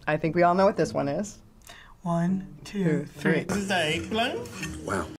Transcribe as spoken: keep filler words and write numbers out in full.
I think we all know what this one is. One, two, three. This is the eggplant? Wow.